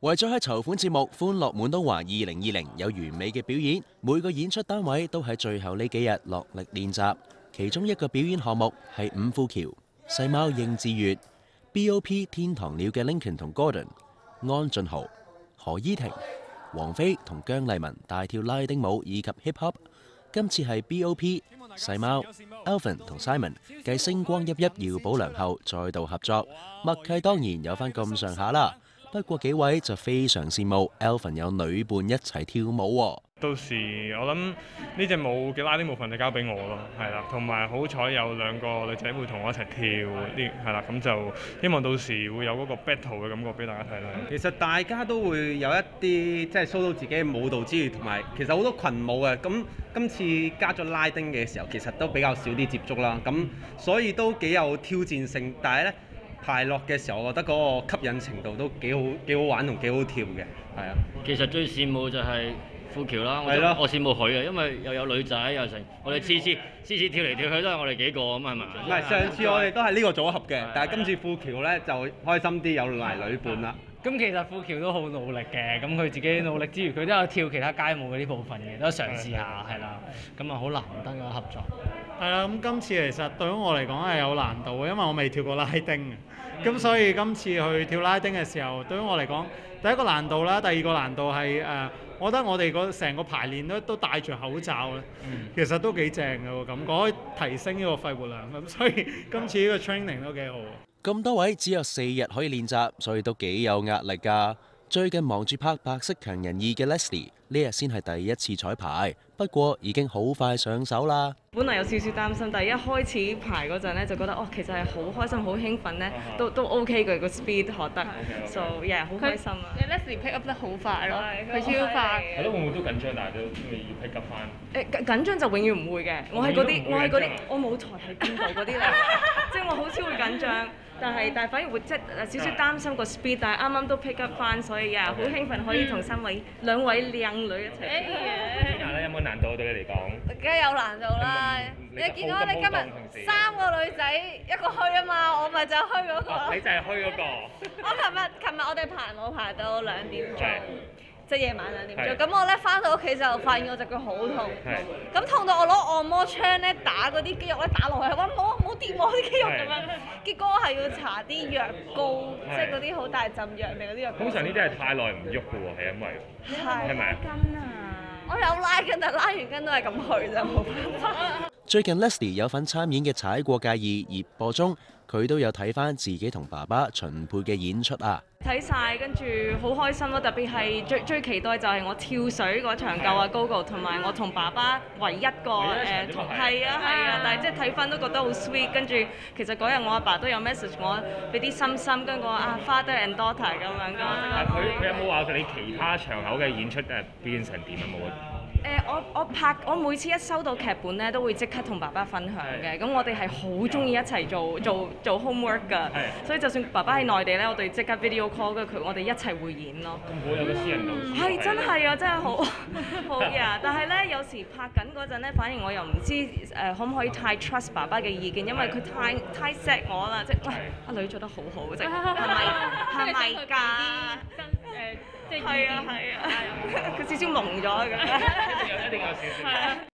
為咗喺籌款節目《歡樂滿東華2020》有完美嘅表演，每個演出單位都喺最後呢幾日落力練習。其中一個表演項目係五富橋、細貓應智越、BOP 天堂鳥嘅 Lincoln 同 Gordon、安俊豪、何依婷、王菲同姜麗文大跳拉丁舞以及 hip hop。今次係 BOP、細貓、Alvin 同 Simon 繼星光熠熠耀保良後再度合作，默契當然有翻咁上下啦。不過幾位就非常羨慕 Alvin 有女伴一齊跳舞喎。 到時我諗呢隻舞嘅拉丁部分就交俾我咯，係啦，同埋好彩有兩個女仔會同我一齊跳啲，係啦，咁就希望到時會有嗰個 battle 嘅感覺俾大家睇啦。 其實大家都會有一啲即係 show 到自己嘅舞蹈之餘，同埋其實好多群舞嘅，咁今次加咗拉丁嘅時候，其實都比較少啲接觸啦，咁所以都幾有挑戰性，但係咧排落嘅時候，我覺得嗰個吸引程度都幾好玩同幾好跳嘅，係啊。 其實最羨慕就係富橋啦，我羨慕佢啊，因為又有女仔又成，我哋次次跳嚟跳去都係我哋幾個咁係咪？ 唔係上次我哋都係呢個組合嘅，但係今次富橋咧就開心啲，有埋女伴啦。 咁其實富橋都好努力嘅，咁佢自己努力之餘，佢都有跳其他街舞嗰啲部分嘅，都嘗試下係啦，咁啊好難得嘅合作。 係啦，咁今次其實對於我嚟講係有難度嘅，因為我未跳過拉丁嘅，咁所以今次去跳拉丁嘅時候，對於我嚟講，第一個難度啦，第二個難度係我覺得我哋成個排練都戴住口罩咧，其實都幾正嘅喎，感覺可以提升呢個肺活量，咁所以今次呢個 training 都幾好。 咁多位只有4日可以練習，所以都幾有壓力㗎。最近忙住拍《白色強人2》嘅 Leslie， 呢日先係第一次彩排，不過已經好快上手啦。 本來有少少擔心，但係一開始排嗰陣咧，就覺得其實係好開心、好興奮咧，都 OK 嘅個 speed 學得 ，so yeah 好開心啊！ 你 Leslie pick up 得好快咯，佢超快。 係咯，會唔會都緊張？但係都要 pick up 翻。 緊張就永遠唔會嘅，我係嗰啲，我舞台喺邊度嗰啲嚟，即係我好少會緊張。但係反而會即係少少擔心個 speed， 但係啱啱都 pick up 翻，所以好興奮可以同兩位靚女一齊。 有冇難度對你嚟講？ 梗係有難度啦！你見到你今日3個女仔一個虛啊嘛，我咪就虛嗰個。 你就係虛嗰個。 我琴日我哋排舞排到2點鐘。即係夜晚2點鐘，咁我咧翻到屋企就發現我隻腳好痛，咁痛到我攞按摩槍咧打嗰啲肌肉咧打落去，哇冇掂我啲肌肉咁樣，結果係要搽啲藥膏，即係嗰啲好大陣藥味嗰啲藥膏。 通常呢啲係太耐唔喐嘅喎，係因為係咪啊？ 筋啊！我有拉筋，但係拉完筋都係咁去啫，冇辦法。 最近 Leslie 有份參演嘅《踩過界2》熱播中，佢都有睇翻自己同爸爸秦沛嘅演出啊！ 睇晒，跟住好開心咯！特別係最期待就係我跳水嗰場救阿 Gogo， 同埋我同爸爸唯一個係啊！但係即係睇翻都覺得好 sweet。跟住其實嗰日我阿爸都有 message 我，俾啲心，跟住我father and daughter 咁樣噶。 佢有冇話你其他場口嘅演出變成點啊？冇啊？ 我每次一收到劇本咧，都會即刻同爸爸分享嘅。咁我哋係好中意一齊做 homework 㗎，所以就算爸爸喺內地咧，我哋即刻 video call 跟住我哋一齊會演咯。 咁好有個私人導師。 係真係啊，真係好呀！但係咧，有時拍緊嗰陣咧，反而我又唔知可唔可以太 trust 爸爸嘅意見，因為佢太錫我啦，即係阿女做得好好，即係係咪㗎？係啊，佢少少蒙咗㗎。 一定有少少。